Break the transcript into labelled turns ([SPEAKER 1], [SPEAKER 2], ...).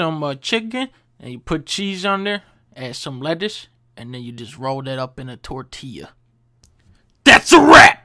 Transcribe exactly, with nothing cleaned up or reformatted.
[SPEAKER 1] some uh, chicken and you put cheese on there, add some lettuce, and then you just roll that up in a tortilla. That's a wrap!